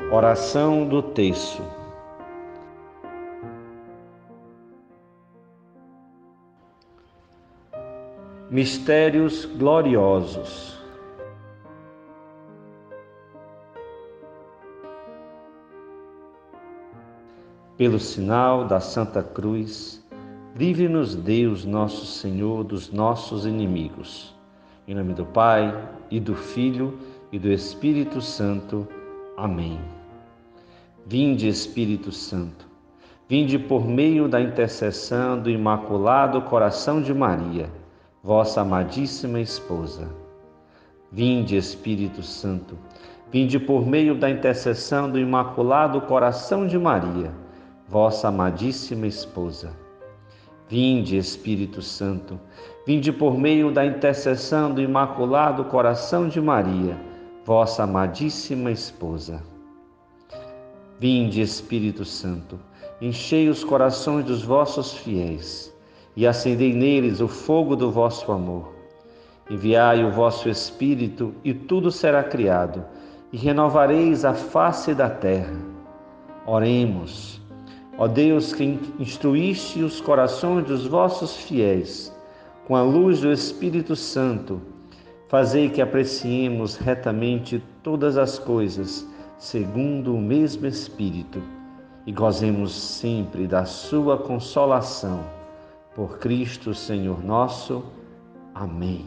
Oração do Terço. Mistérios gloriosos. Pelo sinal da Santa Cruz, livre-nos Deus nosso Senhor dos nossos inimigos. Em nome do Pai, e do Filho, e do Espírito Santo. Amém. Vinde, Espírito Santo, vinde por meio da intercessão do Imaculado Coração de Maria, vossa amadíssima esposa. Vinde, Espírito Santo, vinde por meio da intercessão do Imaculado Coração de Maria, vossa amadíssima esposa. Vinde, Espírito Santo, vinde por meio da intercessão do Imaculado Coração de Maria, vossa amadíssima esposa. Vinde, Espírito Santo, enchei os corações dos vossos fiéis e acendei neles o fogo do vosso amor. Enviai o vosso Espírito e tudo será criado, e renovareis a face da terra. Oremos. Ó Deus, que instruíste os corações dos vossos fiéis com a luz do Espírito Santo, fazei que apreciemos retamente todas as coisas segundo o mesmo Espírito e gozemos sempre da sua consolação. Por Cristo, Senhor nosso. Amém.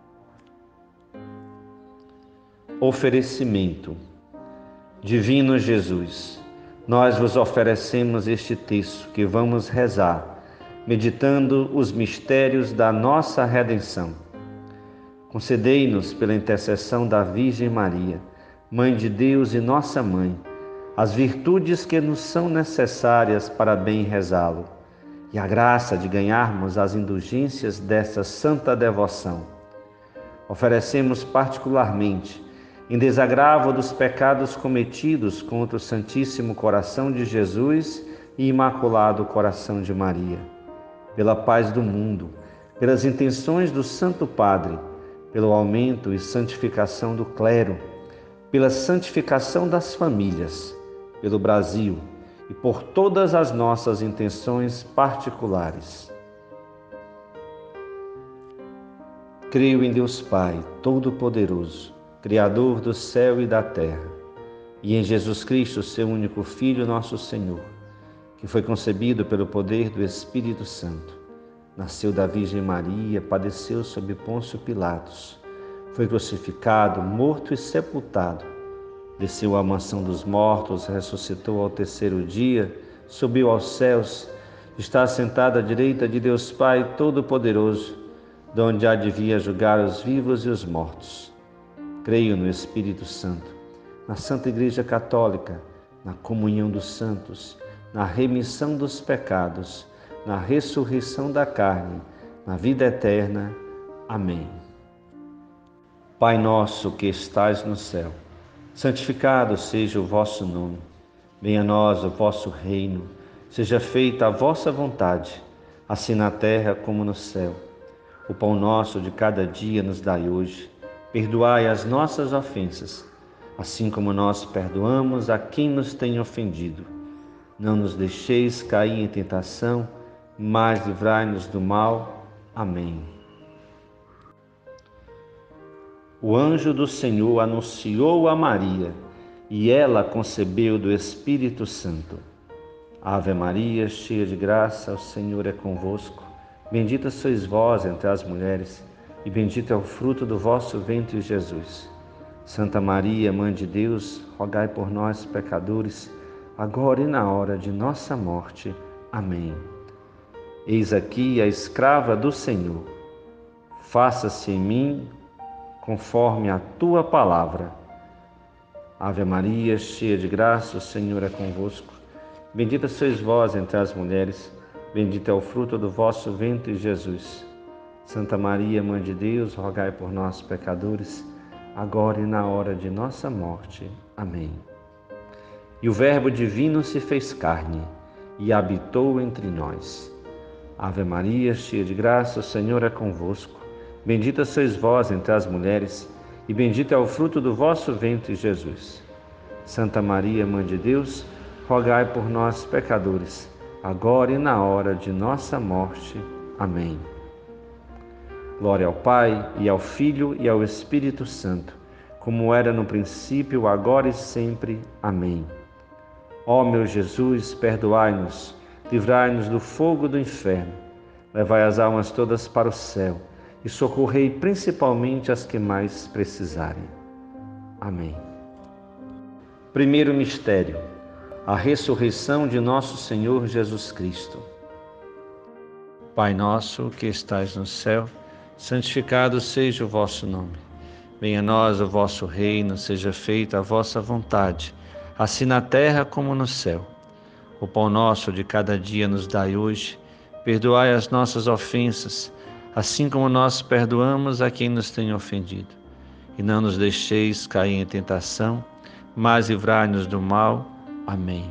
Oferecimento. Divino Jesus, nós vos oferecemos este texto que vamos rezar, meditando os mistérios da nossa redenção. Concedei-nos, pela intercessão da Virgem Maria, Mãe de Deus e nossa Mãe, as virtudes que nos são necessárias para bem rezá-lo, e a graça de ganharmos as indulgências desta santa devoção. Oferecemos particularmente, em desagravo dos pecados cometidos contra o Santíssimo Coração de Jesus e Imaculado Coração de Maria, pela paz do mundo, pelas intenções do Santo Padre, pelo aumento e santificação do clero, pela santificação das famílias, pelo Brasil e por todas as nossas intenções particulares. Creio em Deus Pai Todo-Poderoso, Criador do céu e da terra, e em Jesus Cristo, seu único Filho, nosso Senhor, que foi concebido pelo poder do Espírito Santo. Nasceu da Virgem Maria, padeceu sob Pôncio Pilatos, foi crucificado, morto e sepultado, desceu à mansão dos mortos, ressuscitou ao terceiro dia, subiu aos céus, está assentado à direita de Deus Pai Todo-Poderoso, de onde há de vir a julgar os vivos e os mortos. Creio no Espírito Santo, na Santa Igreja Católica, na comunhão dos santos, na remissão dos pecados, na ressurreição da carne, na vida eterna. Amém. Pai nosso que estais no céu, santificado seja o vosso nome. Venha a nós o vosso reino. Seja feita a vossa vontade, assim na terra como no céu. O pão nosso de cada dia nos dai hoje. Perdoai as nossas ofensas, assim como nós perdoamos a quem nos tem ofendido. Não nos deixeis cair em tentação, mas livrai-nos do mal. Amém. O anjo do Senhor anunciou a Maria, e ela concebeu do Espírito Santo. Ave Maria, cheia de graça, o Senhor é convosco. Bendita sois vós entre as mulheres, e bendito é o fruto do vosso ventre, Jesus. Santa Maria, Mãe de Deus, rogai por nós, pecadores, agora e na hora de nossa morte. Amém. Eis aqui a escrava do Senhor. Faça-se em mim conforme a tua palavra. Ave Maria, cheia de graça, o Senhor é convosco. Bendita sois vós entre as mulheres, bendito é o fruto do vosso ventre, Jesus. Santa Maria, Mãe de Deus, rogai por nós, pecadores, agora e na hora de nossa morte. Amém. E o Verbo divino se fez carne e habitou entre nós. Ave Maria, cheia de graça, o Senhor é convosco. Bendita sois vós entre as mulheres, e bendito é o fruto do vosso ventre, Jesus. Santa Maria, Mãe de Deus, rogai por nós, pecadores, agora e na hora de nossa morte. Amém. Glória ao Pai, e ao Filho, e ao Espírito Santo, como era no princípio, agora e sempre. Amém. Ó meu Jesus, perdoai-nos, livrai-nos do fogo do inferno, levai as almas todas para o céu e socorrei principalmente as que mais precisarem. Amém. Primeiro mistério: a ressurreição de nosso Senhor Jesus Cristo. Pai nosso que estais no céu, santificado seja o vosso nome. Venha a nós o vosso reino, seja feita a vossa vontade, assim na terra como no céu. O pão nosso de cada dia nos dai hoje, perdoai as nossas ofensas, assim como nós perdoamos a quem nos tem ofendido. E não nos deixeis cair em tentação, mas livrai-nos do mal. Amém.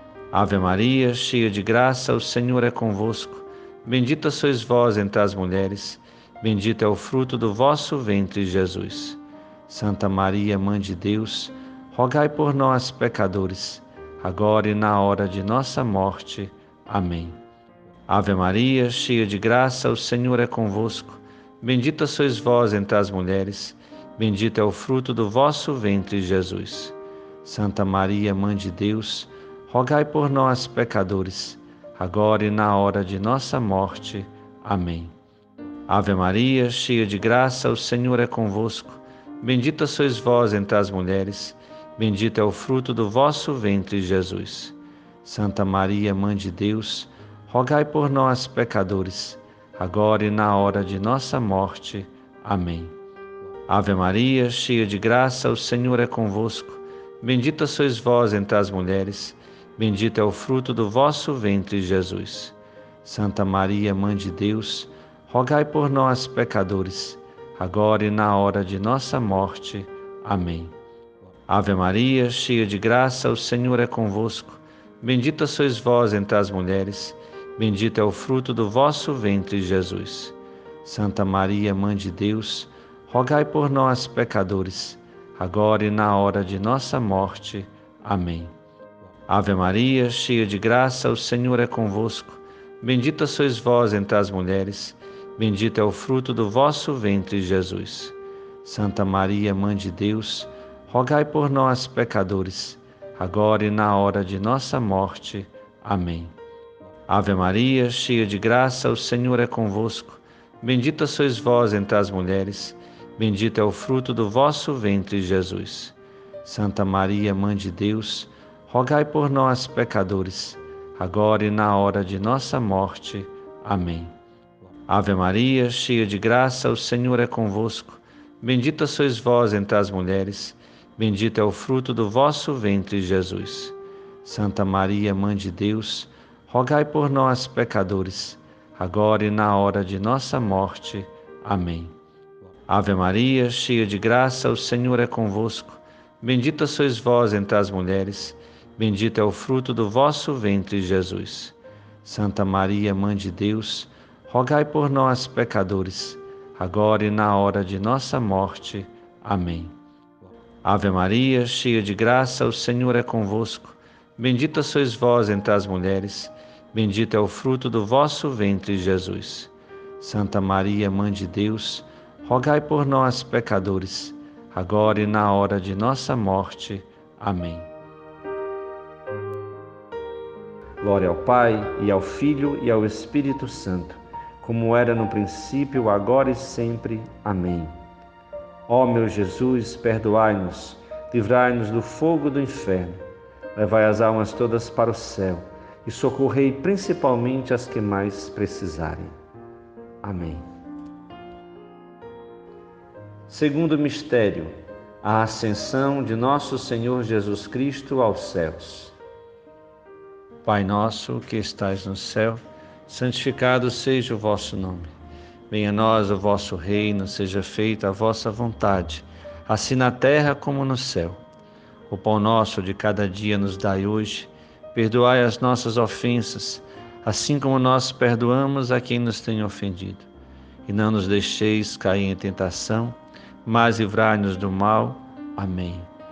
Ave Maria, cheia de graça, o Senhor é convosco. Bendita sois vós entre as mulheres, bendito é o fruto do vosso ventre, Jesus. Santa Maria, Mãe de Deus, rogai por nós, pecadores, agora e na hora de nossa morte. Amém. Ave Maria, cheia de graça, o Senhor é convosco. Bendita sois vós entre as mulheres, bendito é o fruto do vosso ventre, Jesus. Santa Maria, Mãe de Deus, rogai por nós, pecadores, agora e na hora de nossa morte. Amém. Ave Maria, cheia de graça, o Senhor é convosco. Bendita sois vós entre as mulheres, bendito é o fruto do vosso ventre, Jesus. Santa Maria, Mãe de Deus, rogai por nós, pecadores, agora e na hora de nossa morte. Amém. Ave Maria, cheia de graça, o Senhor é convosco. Bendita sois vós entre as mulheres, bendito é o fruto do vosso ventre, Jesus. Santa Maria, Mãe de Deus, rogai por nós, pecadores, agora e na hora de nossa morte. Amém. Ave Maria, cheia de graça, o Senhor é convosco. Bendita sois vós entre as mulheres, bendito é o fruto do vosso ventre, Jesus. Santa Maria, Mãe de Deus, rogai por nós, pecadores, agora e na hora de nossa morte. Amém. Ave Maria, cheia de graça, o Senhor é convosco. Bendita sois vós entre as mulheres, bendito é o fruto do vosso ventre, Jesus. Santa Maria, Mãe de Deus, rogai por nós, pecadores, agora e na hora de nossa morte. Amém. Ave Maria, cheia de graça, o Senhor é convosco. Bendita sois vós entre as mulheres, bendito é o fruto do vosso ventre, Jesus. Santa Maria, Mãe de Deus, rogai por nós, pecadores, agora e na hora de nossa morte. Amém. Ave Maria, cheia de graça, o Senhor é convosco. Bendita sois vós entre as mulheres, bendito é o fruto do vosso ventre, Jesus. Santa Maria, Mãe de Deus, rogai por nós, pecadores, agora e na hora de nossa morte. Amém. Ave Maria, cheia de graça, o Senhor é convosco. Bendita sois vós entre as mulheres, bendito é o fruto do vosso ventre, Jesus. Santa Maria, Mãe de Deus, rogai por nós, pecadores, agora e na hora de nossa morte. Amém. Ave Maria, cheia de graça, o Senhor é convosco. Bendita sois vós entre as mulheres, bendito é o fruto do vosso ventre, Jesus. Santa Maria, Mãe de Deus, rogai por nós, pecadores, agora e na hora de nossa morte. Amém. Glória ao Pai, e ao Filho, e ao Espírito Santo, como era no princípio, agora e sempre. Amém. Ó meu Jesus, perdoai-nos, livrai-nos do fogo do inferno, levai as almas todas para o céu e socorrei principalmente as que mais precisarem. Amém. Segundo mistério, a ascensão de nosso Senhor Jesus Cristo aos céus. Pai nosso que estais no céu, santificado seja o vosso nome. Venha a nós o vosso reino, seja feita a vossa vontade, assim na terra como no céu. O pão nosso de cada dia nos dai hoje, perdoai as nossas ofensas, assim como nós perdoamos a quem nos tem ofendido. E não nos deixeis cair em tentação, mas livrai-nos do mal. Amém.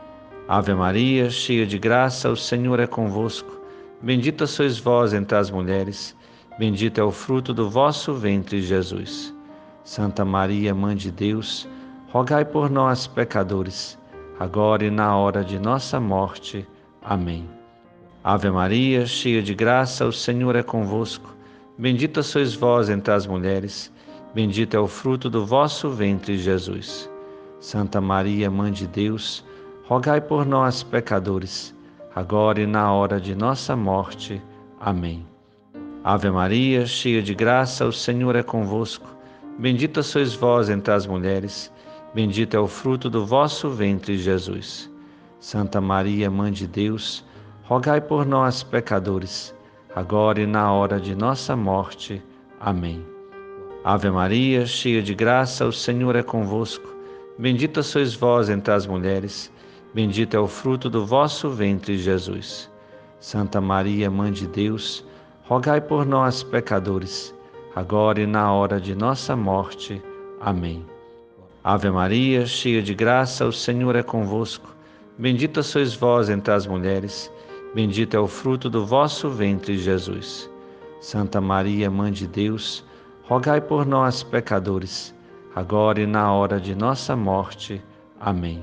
Ave Maria, cheia de graça, o Senhor é convosco. Bendita sois vós entre as mulheres, bendito é o fruto do vosso ventre, Jesus. Santa Maria, Mãe de Deus, rogai por nós, pecadores, agora e na hora de nossa morte. Amém. Ave Maria, cheia de graça, o Senhor é convosco. Bendita sois vós entre as mulheres, bendito é o fruto do vosso ventre, Jesus. Santa Maria, Mãe de Deus, rogai por nós, pecadores, agora e na hora de nossa morte. Amém. Ave Maria, cheia de graça, o Senhor é convosco. Bendita sois vós entre as mulheres, bendito é o fruto do vosso ventre, Jesus. Santa Maria, Mãe de Deus, rogai por nós, pecadores, agora e na hora de nossa morte. Amém. Ave Maria, cheia de graça, o Senhor é convosco. Bendita sois vós entre as mulheres, bendito é o fruto do vosso ventre, Jesus. Santa Maria, Mãe de Deus, rogai por nós, pecadores, agora e na hora de nossa morte. Amém. Ave Maria, cheia de graça, o Senhor é convosco. Bendita sois vós entre as mulheres, bendito é o fruto do vosso ventre, Jesus. Santa Maria, Mãe de Deus, rogai por nós, pecadores, agora e na hora de nossa morte. Amém.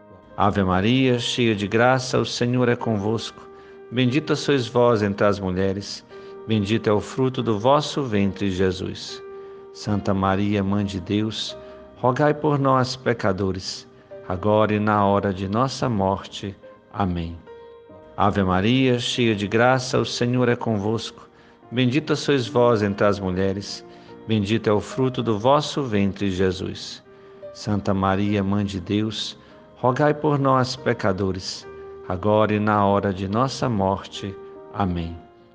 Ave Maria, cheia de graça, o Senhor é convosco. Bendita sois vós entre as mulheres, bendito é o fruto do vosso ventre, Jesus. Santa Maria, Mãe de Deus, rogai por nós, pecadores, agora e na hora de nossa morte. Amém. Ave Maria, cheia de graça, o Senhor é convosco. Bendita sois vós entre as mulheres, bendito é o fruto do vosso ventre, Jesus. Santa Maria, Mãe de Deus, rogai por nós, pecadores, agora e na hora de nossa morte. Amém.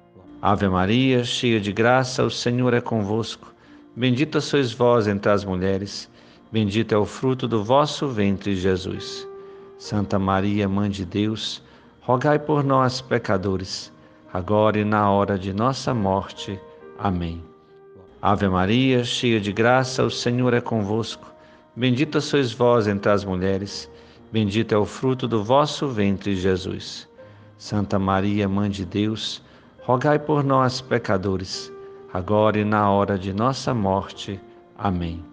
Ave Maria, cheia de graça, o Senhor é convosco. Bendita sois vós entre as mulheres, bendito é o fruto do vosso ventre, Jesus. Santa Maria, Mãe de Deus, rogai por nós, pecadores, agora e na hora de nossa morte. Amém. Ave Maria, cheia de graça, o Senhor é convosco. Bendita sois vós entre as mulheres, bendito é o fruto do vosso ventre, Jesus. Santa Maria, Mãe de Deus, rogai por nós, pecadores, agora e na hora de nossa morte. Amém.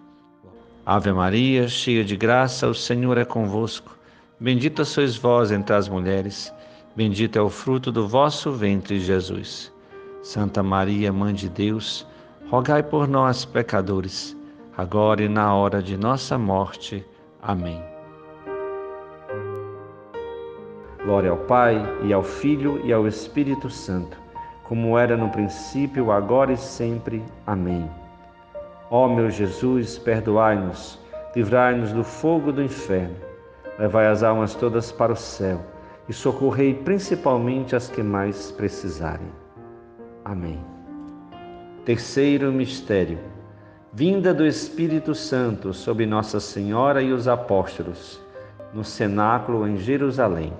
Ave Maria, cheia de graça, o Senhor é convosco. Bendita sois vós entre as mulheres, bendito é o fruto do vosso ventre, Jesus. Santa Maria, Mãe de Deus, rogai por nós, pecadores, agora e na hora de nossa morte. Amém. Glória ao Pai, e ao Filho, e ao Espírito Santo, como era no princípio, agora e sempre. Amém. Ó meu Jesus, perdoai-nos, livrai-nos do fogo do inferno, levai as almas todas para o céu e socorrei principalmente as que mais precisarem. Amém. Terceiro mistério: vinda do Espírito Santo sobre Nossa Senhora e os apóstolos, no cenáculo em Jerusalém.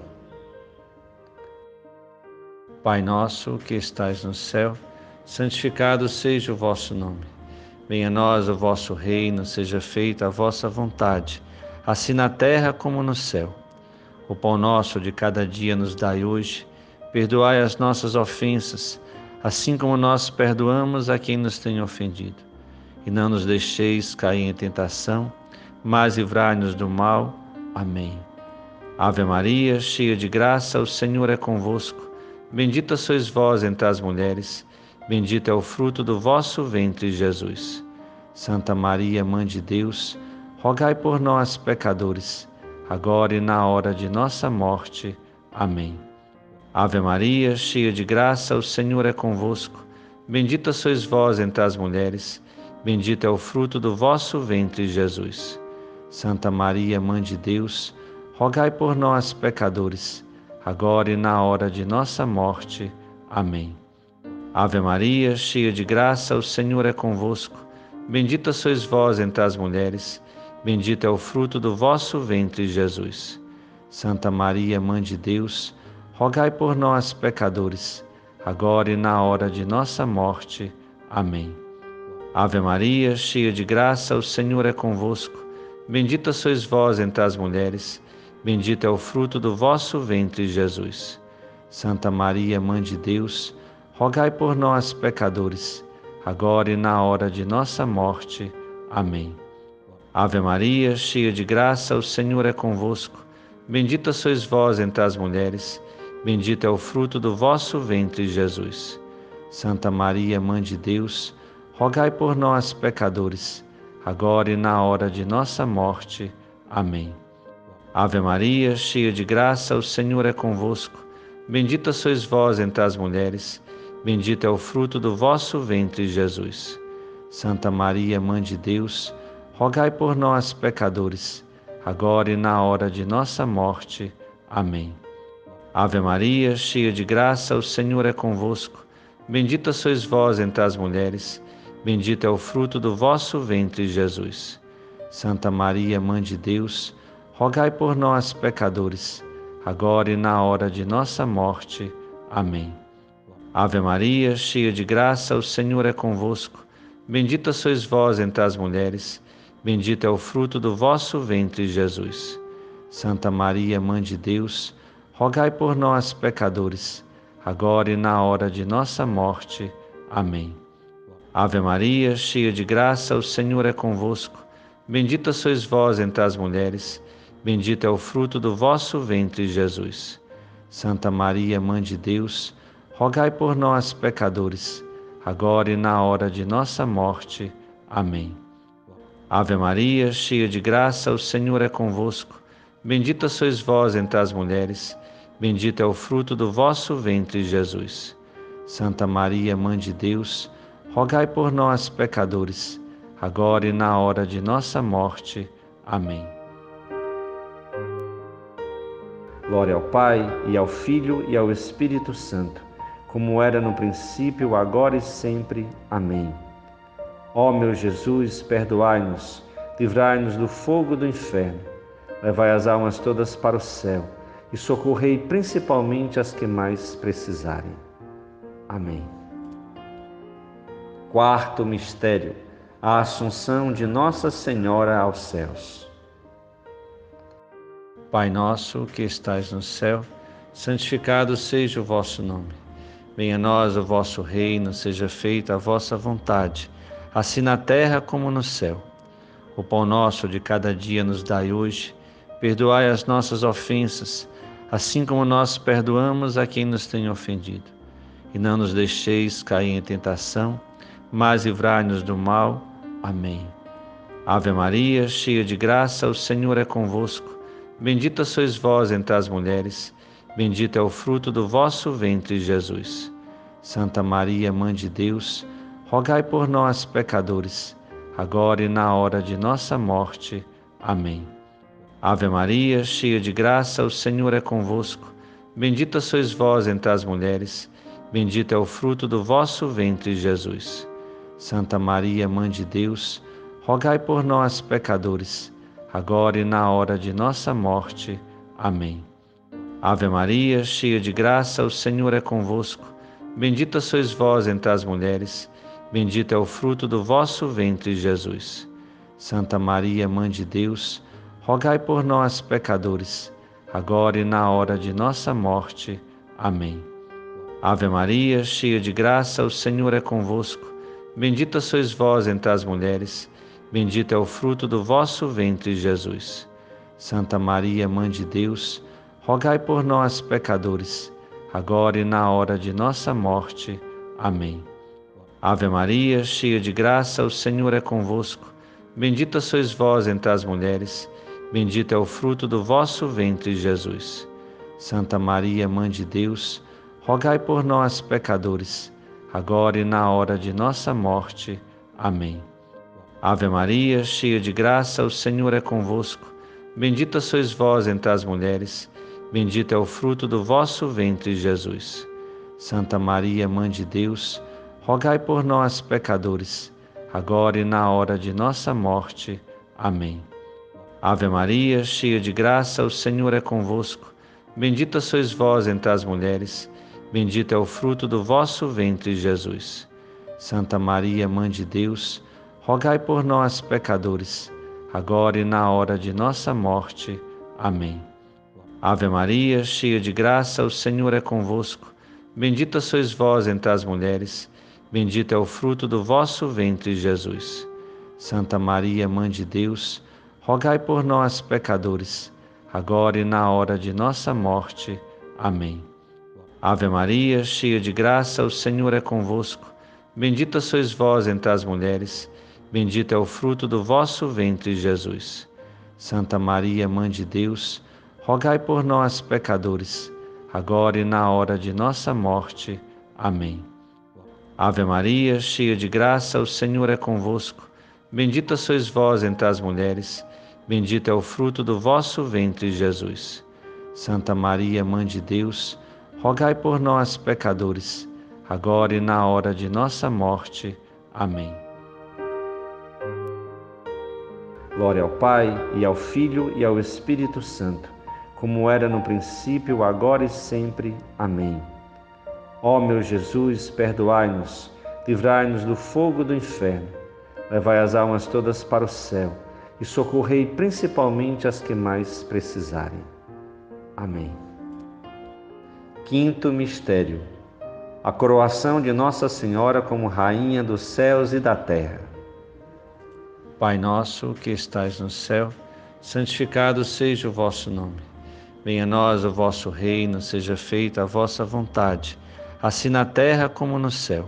Pai nosso que estais no céu, santificado seja o vosso nome. Venha a nós o vosso reino, seja feita a vossa vontade, assim na terra como no céu. O pão nosso de cada dia nos dai hoje, perdoai as nossas ofensas, assim como nós perdoamos a quem nos tem ofendido. E não nos deixeis cair em tentação, mas livrai-nos do mal. Amém. Ave Maria, cheia de graça, o Senhor é convosco. Bendita sois vós entre as mulheres, bendito é o fruto do vosso ventre, Jesus. Santa Maria, Mãe de Deus, rogai por nós, pecadores, agora e na hora de nossa morte. Amém. Ave Maria, cheia de graça, o Senhor é convosco. Bendita sois vós entre as mulheres, bendito é o fruto do vosso ventre, Jesus. Santa Maria, Mãe de Deus, rogai por nós, pecadores, agora e na hora de nossa morte. Amém. Ave Maria, cheia de graça, o Senhor é convosco. Bendita sois vós entre as mulheres, bendito é o fruto do vosso ventre, Jesus. Santa Maria, Mãe de Deus, rogai por nós, pecadores, agora e na hora de nossa morte. Amém. Ave Maria, cheia de graça, o Senhor é convosco. Bendita sois vós entre as mulheres, bendito é o fruto do vosso ventre, Jesus. Santa Maria, Mãe de Deus, rogai por nós, pecadores, agora e na hora de nossa morte. Amém. Ave Maria, cheia de graça, o Senhor é convosco. Bendita sois vós entre as mulheres, bendito é o fruto do vosso ventre, Jesus. Santa Maria, Mãe de Deus, rogai por nós, pecadores, agora e na hora de nossa morte. Amém. Ave Maria, cheia de graça, o Senhor é convosco. Bendita sois vós entre as mulheres, bendito é o fruto do vosso ventre, Jesus. Santa Maria, Mãe de Deus, rogai por nós, pecadores, agora e na hora de nossa morte. Amém. Ave Maria, cheia de graça, o Senhor é convosco. Bendita sois vós entre as mulheres, bendito é o fruto do vosso ventre, Jesus. Santa Maria, Mãe de Deus, rogai por nós, pecadores, agora e na hora de nossa morte. Amém. Ave Maria, cheia de graça, o Senhor é convosco. Bendita sois vós entre as mulheres, bendito é o fruto do vosso ventre, Jesus. Santa Maria, Mãe de Deus, rogai por nós, pecadores, agora e na hora de nossa morte. Amém. Ave Maria, cheia de graça, o Senhor é convosco. Bendita sois vós entre as mulheres, bendito é o fruto do vosso ventre, Jesus. Santa Maria, Mãe de Deus, rogai por nós, pecadores, agora e na hora de nossa morte. Amém. Ave Maria, cheia de graça, o Senhor é convosco. Bendita sois vós entre as mulheres, bendito é o fruto do vosso ventre, Jesus. Santa Maria, Mãe de Deus, rogai por nós, pecadores, agora e na hora de nossa morte. Amém. Glória ao Pai, e ao Filho, e ao Espírito Santo, como era no princípio, agora e sempre. Amém. Ó meu Jesus, perdoai-nos, livrai-nos do fogo do inferno, levai as almas todas para o céu e socorrei principalmente as que mais precisarem. Amém. Quarto mistério, a Assunção de Nossa Senhora aos céus. Pai nosso que estais no céu, santificado seja o vosso nome. Venha a nós o vosso reino, seja feita a vossa vontade, assim na terra como no céu. O pão nosso de cada dia nos dai hoje, perdoai as nossas ofensas, assim como nós perdoamos a quem nos tem ofendido. E não nos deixeis cair em tentação, mas livrai-nos do mal. Amém. Ave Maria, cheia de graça, o Senhor é convosco. Bendita sois vós entre as mulheres, bendito é o fruto do vosso ventre, Jesus. Santa Maria, Mãe de Deus, rogai por nós, pecadores, agora e na hora de nossa morte. Amém. Ave Maria, cheia de graça, o Senhor é convosco. Bendita sois vós entre as mulheres, bendito é o fruto do vosso ventre, Jesus. Santa Maria, Mãe de Deus, rogai por nós, pecadores, agora e na hora de nossa morte. Amém. Ave Maria, cheia de graça, o Senhor é convosco. Bendita sois vós entre as mulheres, bendito é o fruto do vosso ventre, Jesus. Santa Maria, Mãe de Deus, rogai por nós, pecadores, agora e na hora de nossa morte. Amém. Ave Maria, cheia de graça, o Senhor é convosco. Bendita sois vós entre as mulheres, bendito é o fruto do vosso ventre, Jesus. Santa Maria, Mãe de Deus, rogai por nós, pecadores, agora e na hora de nossa morte. Amém. Ave Maria, cheia de graça, o Senhor é convosco. Bendita sois vós entre as mulheres, bendito é o fruto do vosso ventre, Jesus. Santa Maria, Mãe de Deus, rogai por nós, pecadores, agora e na hora de nossa morte. Amém. Ave Maria, cheia de graça, o Senhor é convosco. Bendita sois vós entre as mulheres, bendito é o fruto do vosso ventre, Jesus. Santa Maria, Mãe de Deus, rogai por nós, pecadores, agora e na hora de nossa morte. Amém. Ave Maria, cheia de graça, o Senhor é convosco. Bendita sois vós entre as mulheres, bendito é o fruto do vosso ventre, Jesus. Santa Maria, Mãe de Deus, rogai por nós, pecadores, agora e na hora de nossa morte. Amém. Ave Maria, cheia de graça, o Senhor é convosco. Bendita sois vós entre as mulheres, bendito é o fruto do vosso ventre, Jesus. Santa Maria, Mãe de Deus, rogai por nós, pecadores, agora e na hora de nossa morte. Amém. Ave Maria, cheia de graça, o Senhor é convosco. Bendita sois vós entre as mulheres, bendito é o fruto do vosso ventre, Jesus. Santa Maria, Mãe de Deus, rogai por nós, pecadores, agora e na hora de nossa morte. Amém. Ave Maria, cheia de graça, o Senhor é convosco. Bendita sois vós entre as mulheres, bendito é o fruto do vosso ventre, Jesus. Santa Maria, Mãe de Deus, rogai por nós, pecadores, agora e na hora de nossa morte. Amém. Glória ao Pai, e ao Filho, e ao Espírito Santo, como era no princípio, agora e sempre. Amém. Ó meu Jesus, perdoai-nos, livrai-nos do fogo do inferno, levai as almas todas para o céu e socorrei principalmente as que mais precisarem. Amém. Quinto mistério: a coroação de Nossa Senhora como Rainha dos céus e da terra. Pai nosso que estais no céu, santificado seja o vosso nome. Venha a nós o vosso reino, seja feita a vossa vontade, assim na terra como no céu.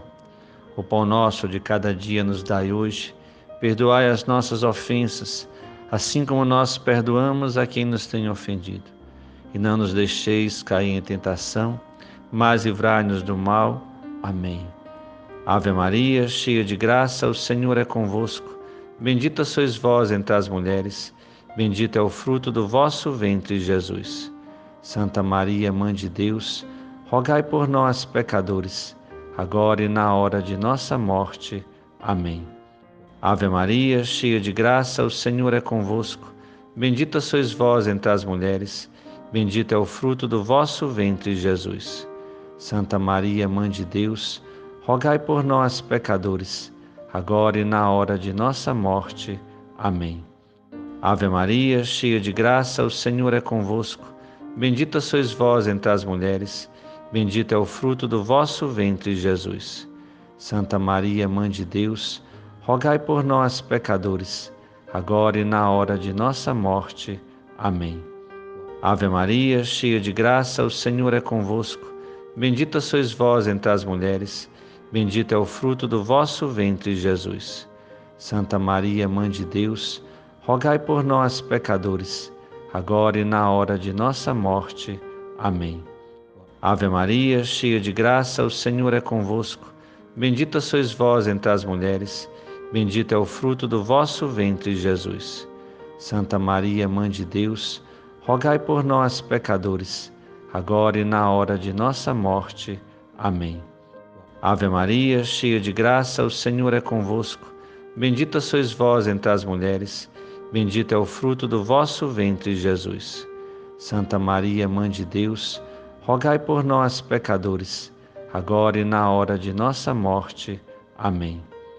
O pão nosso de cada dia nos dai hoje, perdoai as nossas ofensas, assim como nós perdoamos a quem nos tem ofendido. E não nos deixeis cair em tentação, mas livrai-nos do mal. Amém. Ave Maria, cheia de graça, o Senhor é convosco. Bendita sois vós entre as mulheres, bendito é o fruto do vosso ventre, Jesus. Santa Maria, Mãe de Deus, rogai por nós, pecadores, agora e na hora de nossa morte. Amém. Ave Maria, cheia de graça, o Senhor é convosco. Bendita sois vós entre as mulheres, bendito é o fruto do vosso ventre, Jesus. Santa Maria, Mãe de Deus, rogai por nós, pecadores, agora e na hora de nossa morte. Amém. Ave Maria, cheia de graça, o Senhor é convosco. Bendita sois vós entre as mulheres, bendito é o fruto do vosso ventre, Jesus. Santa Maria, Mãe de Deus, rogai por nós, pecadores, agora e na hora de nossa morte. Amém. Ave Maria, cheia de graça, o Senhor é convosco. Bendita sois vós entre as mulheres, bendito é o fruto do vosso ventre, Jesus. Santa Maria, Mãe de Deus, rogai por nós, pecadores, agora e na hora de nossa morte. Amém. Ave Maria, cheia de graça, o Senhor é convosco. Bendita sois vós entre as mulheres, bendito é o fruto do vosso ventre, Jesus. Santa Maria, Mãe de Deus, rogai por nós, pecadores, agora e na hora de nossa morte. Amém. Ave Maria, cheia de graça, o Senhor é convosco. Bendita sois vós entre as mulheres, bendito é o fruto do vosso ventre, Jesus. Santa Maria, Mãe de Deus, rogai por nós, pecadores, agora e na hora de nossa morte. Amém.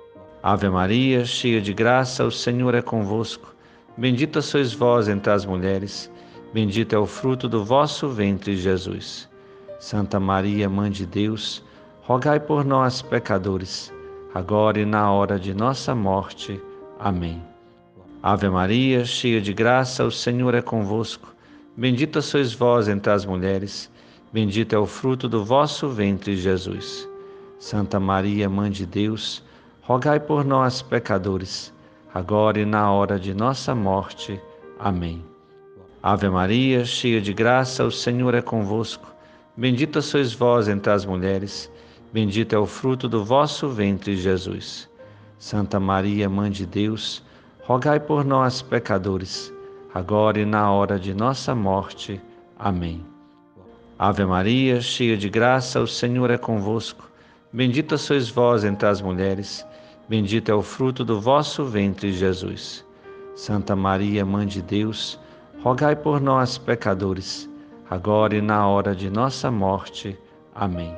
Ave Maria, cheia de graça, o Senhor é convosco. Bendita sois vós entre as mulheres, bendito é o fruto do vosso ventre, Jesus. Santa Maria, Mãe de Deus, rogai por nós, pecadores, agora e na hora de nossa morte. Amém. Ave Maria, cheia de graça, o Senhor é convosco. Bendita sois vós entre as mulheres, bendito é o fruto do vosso ventre, Jesus. Santa Maria, Mãe de Deus, rogai por nós, pecadores, agora e na hora de nossa morte. Amém. Ave Maria, cheia de graça, o Senhor é convosco. Bendita sois vós entre as mulheres, bendito é o fruto do vosso ventre, Jesus. Santa Maria, Mãe de Deus, rogai por nós, pecadores, agora e na hora de nossa morte. Amém. Ave Maria, cheia de graça, o Senhor é convosco. Bendita sois vós entre as mulheres, bendito é o fruto do vosso ventre, Jesus. Santa Maria, Mãe de Deus, rogai por nós, pecadores, agora e na hora de nossa morte. Amém.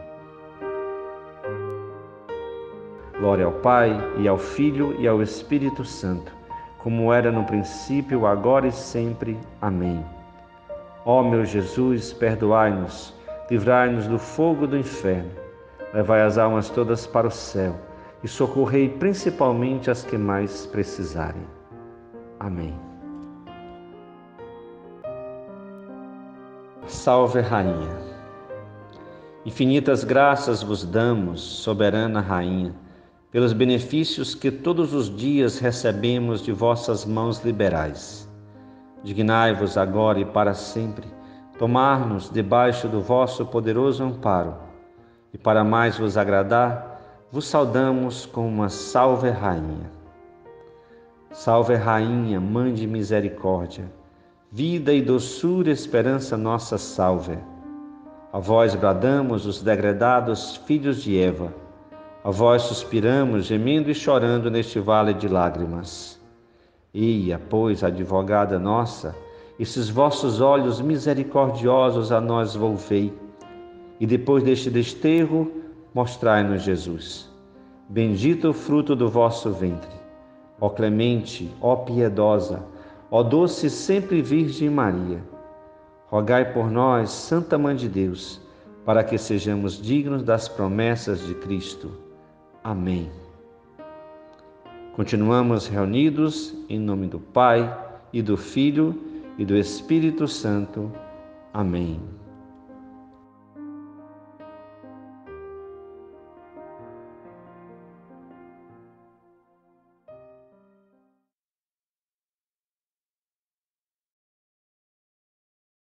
Glória ao Pai, e ao Filho, e ao Espírito Santo, como era no princípio, agora e sempre. Amém. Ó meu Jesus, perdoai-nos, livrai-nos do fogo do inferno, levai as almas todas para o céu e socorrei principalmente as que mais precisarem. Amém. Salve, Rainha. Infinitas graças vos damos, soberana Rainha, pelos benefícios que todos os dias recebemos de vossas mãos liberais. Dignai-vos agora e para sempre tomar-nos debaixo do vosso poderoso amparo, e para mais vos agradar, vos saudamos com uma Salve Rainha. Salve Rainha, Mãe de misericórdia, vida e doçura, esperança nossa, salve. A vós bradamos os degredados filhos de Eva, a vós suspiramos, gemendo e chorando neste vale de lágrimas. Eia, pois, advogada nossa, esses vossos olhos misericordiosos a nós volvei, e depois deste desterro, mostrai-nos Jesus. Bendito o fruto do vosso ventre. Ó clemente, ó piedosa, ó doce sempre Virgem Maria, rogai por nós, Santa Mãe de Deus, para que sejamos dignos das promessas de Cristo. Amém. Continuamos reunidos em nome do Pai, e do Filho, e do Espírito Santo. Amém.